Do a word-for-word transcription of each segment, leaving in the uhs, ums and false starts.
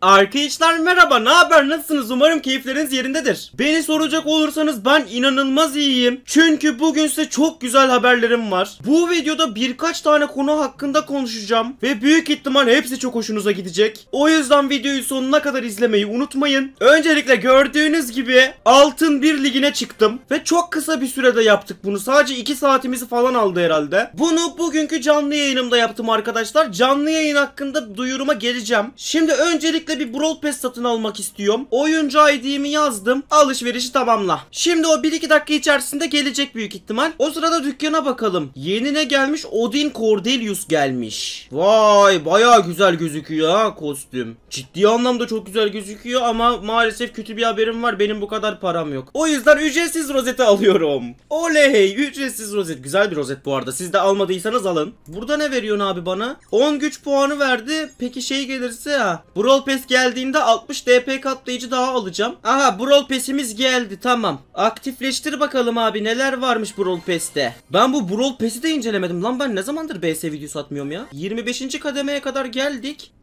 Arkadaşlar merhaba, ne haber, nasılsınız? Umarım keyifleriniz yerindedir. Beni soracak olursanız ben inanılmaz iyiyim. Çünkü bugün size çok güzel haberlerim var. Bu videoda birkaç tane konu hakkında konuşacağım. Ve büyük ihtimal hepsi çok hoşunuza gidecek. O yüzden videoyu sonuna kadar izlemeyi unutmayın. Öncelikle gördüğünüz gibi Altın bir ligine çıktım. Ve çok kısa bir sürede yaptık bunu. Sadece iki saatimizi falan aldı herhalde. Bunu bugünkü canlı yayınımda yaptım arkadaşlar. Canlı yayın hakkında duyuruma geleceğim. Şimdi öncelikle bir Brawl Pass satın almak istiyorum. Oyuncu I D'mi yazdım. Alışverişi tamamla. Şimdi o bir iki dakika içerisinde gelecek büyük ihtimal. O sırada dükkana bakalım. Yeni ne gelmiş? Odin Cordelius gelmiş. Vay, bayağı güzel gözüküyor ha kostüm. Ciddi anlamda çok güzel gözüküyor ama maalesef kötü bir haberim var. Benim bu kadar param yok. O yüzden ücretsiz rozeti alıyorum. Oley, ücretsiz rozet. Güzel bir rozet bu arada. Siz de almadıysanız alın. Burada ne veriyorsun abi bana? on güç puanı verdi. Peki şey gelirse ha. Brawl Pass geldiğinde altmış D P katlayıcı daha alacağım. Aha, Brawl Pass'imiz geldi, tamam. Aktifleştir bakalım abi, neler varmış Brawl Pass'te. Ben bu Brawl Pass'i de incelemedim lan, ben ne zamandır B S videosu atmıyorum ya. yirmi beşinci kademeye kadar geldik.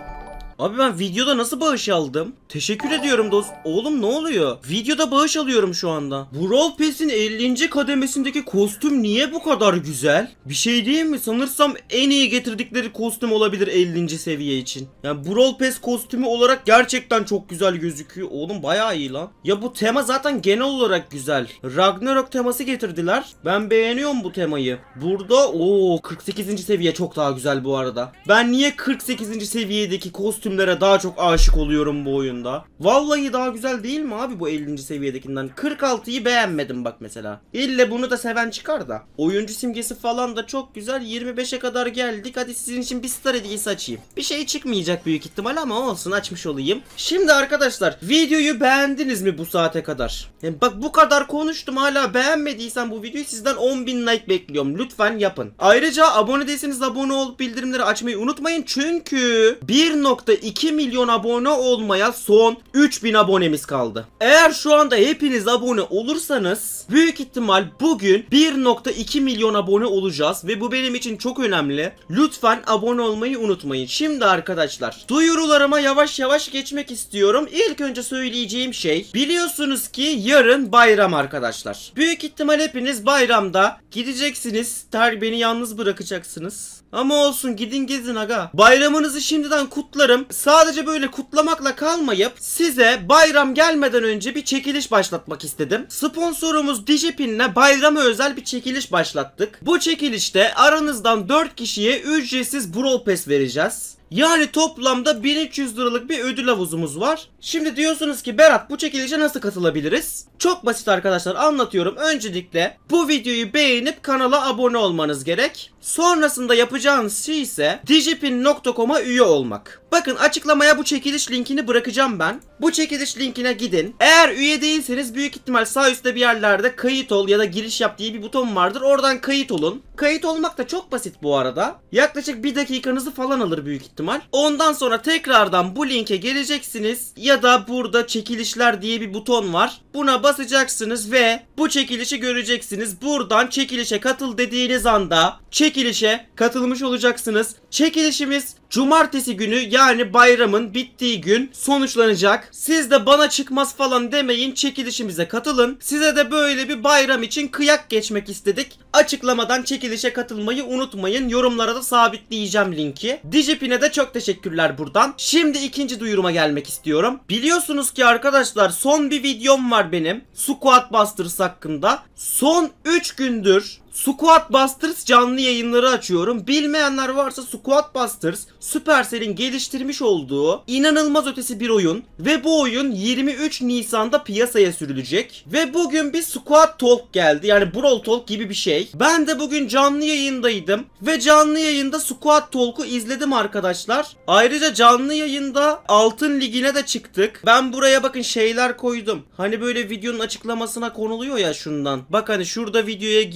Abi ben videoda nasıl bağış aldım? Teşekkür ediyorum dost. Oğlum ne oluyor? Videoda bağış alıyorum şu anda. Brawl Pass'in ellinci kademesindeki kostüm niye bu kadar güzel? Bir şey değil mi? Sanırsam en iyi getirdikleri kostüm olabilir ellinci seviye için. Yani Brawl Pass kostümü olarak gerçekten çok güzel gözüküyor. Oğlum bayağı iyi lan. Ya bu tema zaten genel olarak güzel. Ragnarok teması getirdiler. Ben beğeniyorum bu temayı. Burada ooo kırk sekizinci seviye çok daha güzel bu arada. Ben niye kırk sekizinci seviyedeki kostüm daha çok aşık oluyorum bu oyunda? Vallahi daha güzel değil mi abi bu ellinci seviyedekinden? kırk altıyı beğenmedim bak mesela. İlle bunu da seven çıkar da. Oyuncu simgesi falan da çok güzel. yirmi beşe kadar geldik. Hadi sizin için bir star hediyesi açayım. Bir şey çıkmayacak büyük ihtimal ama olsun, açmış olayım. Şimdi arkadaşlar, videoyu beğendiniz mi bu saate kadar? Yani bak, bu kadar konuştum, hala beğenmediysen bu videoyu sizden on bin like bekliyorum. Lütfen yapın. Ayrıca abone değilseniz abone olup bildirimleri açmayı unutmayın. Çünkü bir nokta iki milyon abone olmaya son üç bin abonemiz kaldı. Eğer şu anda hepiniz abone olursanız büyük ihtimal bugün bir nokta iki milyon abone olacağız ve bu benim için çok önemli. Lütfen abone olmayı unutmayın. Şimdi arkadaşlar, duyurularıma yavaş yavaş geçmek istiyorum. İlk önce söyleyeceğim şey, biliyorsunuz ki yarın bayram arkadaşlar. Büyük ihtimal hepiniz bayramda gideceksiniz. Ter beni yalnız bırakacaksınız. Ama olsun, gidin gezin aga. Bayramınızı şimdiden kutlarım. Sadece böyle kutlamakla kalmayıp size bayram gelmeden önce bir çekiliş başlatmak istedim. Sponsorumuz Digipin'le bayrama özel bir çekiliş başlattık. Bu çekilişte aranızdan dört kişiye ücretsiz Brawl Pass vereceğiz. Yani toplamda bin üç yüz liralık bir ödül havuzumuz var. Şimdi diyorsunuz ki Berat, bu çekilişe nasıl katılabiliriz? Çok basit arkadaşlar, anlatıyorum. Öncelikle bu videoyu beğenip kanala abone olmanız gerek. Sonrasında yapacağınız şey ise digipin nokta com'a üye olmak. Bakın, açıklamaya bu çekiliş linkini bırakacağım ben. Bu çekiliş linkine gidin. Eğer üye değilseniz büyük ihtimal sağ üstte bir yerlerde kayıt ol ya da giriş yap diye bir buton vardır. Oradan kayıt olun. Kayıt olmak da çok basit bu arada. Yaklaşık bir dakikanızı falan alır büyük ihtimal. Ondan sonra tekrardan bu linke geleceksiniz ya da burada çekilişler diye bir buton var. Buna basacaksınız ve bu çekilişi göreceksiniz. Buradan çekilişe katıl dediğiniz anda çekilişe katılmış olacaksınız. Çekilişimiz cumartesi günü, yani bayramın bittiği gün sonuçlanacak. Siz de bana çıkmaz falan demeyin, çekilişimize katılın. Size de böyle bir bayram için kıyak geçmek istedik. Açıklamadan çekilişe katılmayı unutmayın. Yorumlara da sabitleyeceğim linki. Digipin'e de çok teşekkürler buradan. Şimdi ikinci duyuruma gelmek istiyorum. Biliyorsunuz ki arkadaşlar, son bir videom var benim Squad Busters hakkında. Son üç gündür Squad Busters canlı yayınları açıyorum. Bilmeyenler varsa Squad Busters Supercell'in geliştirmiş olduğu inanılmaz ötesi bir oyun ve bu oyun yirmi üç Nisan'da piyasaya sürülecek ve bugün bir Squad Talk geldi, yani Brawl Talk gibi bir şey. Ben de bugün canlı yayındaydım ve canlı yayında Squad Talk'u izledim arkadaşlar. Ayrıca canlı yayında Altın Ligi'ne de çıktık. Ben buraya bakın şeyler koydum. Hani böyle videonun açıklamasına konuluyor ya şundan. Bak hani şurada videoya giriliyor.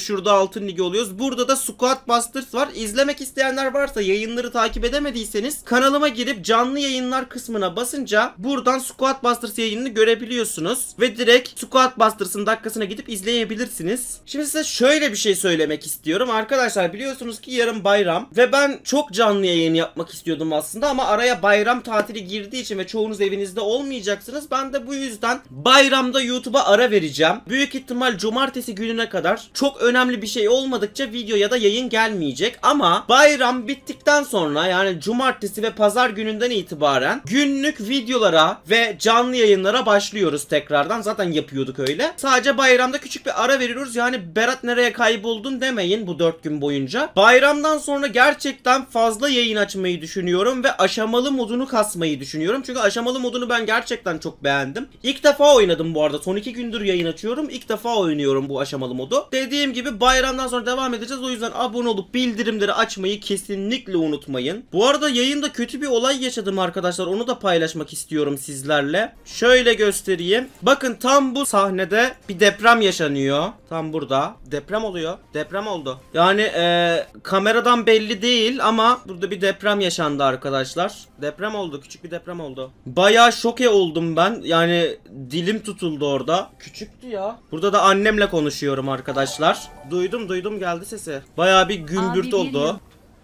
şurada altın ligi oluyoruz. Burada da Squad Busters var. İzlemek isteyenler varsa, yayınları takip edemediyseniz kanalıma girip canlı yayınlar kısmına basınca buradan Squad Busters yayınını görebiliyorsunuz. Ve direkt Squad Busters'ın dakikasına gidip izleyebilirsiniz. Şimdi size şöyle bir şey söylemek istiyorum. Arkadaşlar biliyorsunuz ki yarın bayram. Ve ben çok canlı yayın yapmak istiyordum aslında. Ama araya bayram tatili girdiği için ve çoğunuz evinizde olmayacaksınız. Ben de bu yüzden bayramda YouTube'a ara vereceğim. Büyük ihtimal cumartesi gününe kadar çok önemli bir şey olmadıkça video ya da yayın gelmeyecek. Ama bayram bittikten sonra, yani cumartesi ve pazar gününden itibaren günlük videolara ve canlı yayınlara başlıyoruz tekrardan. Zaten yapıyorduk öyle. Sadece bayramda küçük bir ara veriyoruz. Yani Berat nereye kayboldun demeyin bu dört gün boyunca. Bayramdan sonra gerçekten fazla yayın açmayı düşünüyorum ve aşamalı modunu kasmayı düşünüyorum. Çünkü aşamalı modunu ben gerçekten çok beğendim. İlk defa oynadım bu arada. Son iki gündür yayın açıyorum. İlk defa oynuyorum bu aşamalı modu. Dediğim gibi bayramdan sonra devam edeceğiz. O yüzden abone olup bildirimleri açmayı kesinlikle unutmayın. Bu arada yayında kötü bir olay yaşadım arkadaşlar. Onu da paylaşmak istiyorum sizlerle. Şöyle göstereyim. Bakın tam bu sahnede bir deprem yaşanıyor. Tam burada. Deprem oluyor. Deprem oldu. Yani ee, kameradan belli değil ama burada bir deprem yaşandı arkadaşlar. Deprem oldu. Küçük bir deprem oldu. Bayağı şoke oldum ben. Yani dilim tutuldu orada. Küçüktü ya. Burada da annemle konuşuyorum arkadaşlar. Duydum duydum geldi sesi. Bayağı bir gümbürt oldu.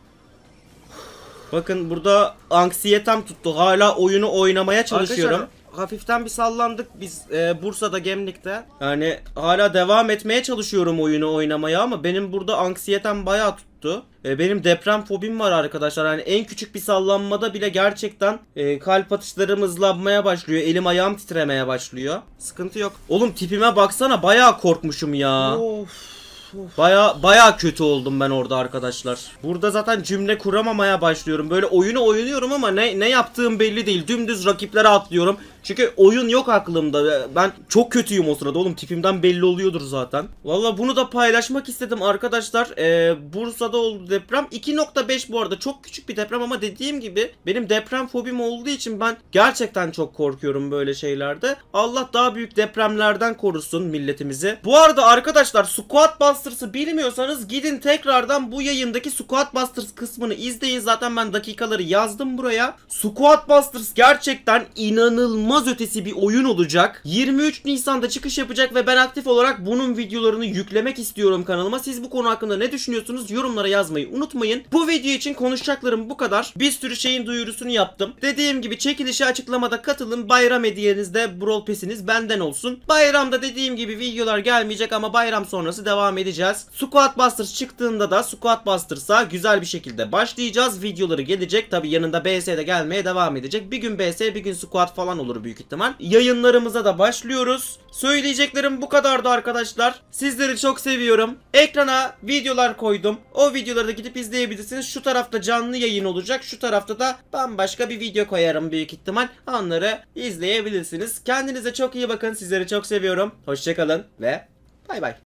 Bakın burada anksiyetem tuttu. Hala oyunu oynamaya çalışıyorum. Arkadaşlar, hafiften bir sallandık biz e, Bursa'da, Gemlik'te. Yani hala devam etmeye çalışıyorum oyunu oynamaya ama benim burada anksiyetem bayağı tuttu. E, benim deprem fobim var arkadaşlar. Yani en küçük bir sallanmada bile gerçekten e, kalp atışlarım hızlanmaya başlıyor. Elim ayağım titremeye başlıyor. Sıkıntı yok. Oğlum tipime baksana, bayağı korkmuşum ya. Of. Baya baya kötü oldum ben orada arkadaşlar. Burada zaten cümle kuramamaya başlıyorum. Böyle oyunu oynuyorum ama ne ne yaptığım belli değil. Dümdüz rakiplere atlıyorum. Çünkü oyun yok aklımda. Ben çok kötüyüm o sırada oğlum. Tipimden belli oluyordur zaten. Valla bunu da paylaşmak istedim arkadaşlar. Ee, Bursa'da oldu deprem. iki nokta beş bu arada. Çok küçük bir deprem ama dediğim gibi benim deprem fobim olduğu için ben gerçekten çok korkuyorum böyle şeylerde. Allah daha büyük depremlerden korusun milletimizi. Bu arada arkadaşlar, Squad Busters'ı bilmiyorsanız gidin tekrardan bu yayındaki Squad Busters kısmını izleyin. Zaten ben dakikaları yazdım buraya. Squad Busters gerçekten inanılmaz ötesi bir oyun olacak. yirmi üç Nisan'da çıkış yapacak ve ben aktif olarak bunun videolarını yüklemek istiyorum kanalıma. Siz bu konu hakkında ne düşünüyorsunuz? Yorumlara yazmayı unutmayın. Bu video için konuşacaklarım bu kadar. Bir sürü şeyin duyurusunu yaptım. Dediğim gibi çekilişe açıklamada katılın. Bayram hediyenizde Brawl Pass'iniz benden olsun. Bayramda dediğim gibi videolar gelmeyecek ama bayram sonrası devam edeceğiz. Squad Busters çıktığında da Squad Busters'a güzel bir şekilde başlayacağız. Videoları gelecek. Tabi yanında B S de gelmeye devam edecek. Bir gün B S, bir gün Squad falan olur büyük ihtimal. Yayınlarımıza da başlıyoruz. Söyleyeceklerim bu kadardı arkadaşlar. Sizleri çok seviyorum. Ekrana videolar koydum. O videoları da gidip izleyebilirsiniz. Şu tarafta canlı yayın olacak. Şu tarafta da bambaşka bir video koyarım büyük ihtimal. Onları izleyebilirsiniz. Kendinize çok iyi bakın. Sizleri çok seviyorum. Hoşçakalın ve bay bay.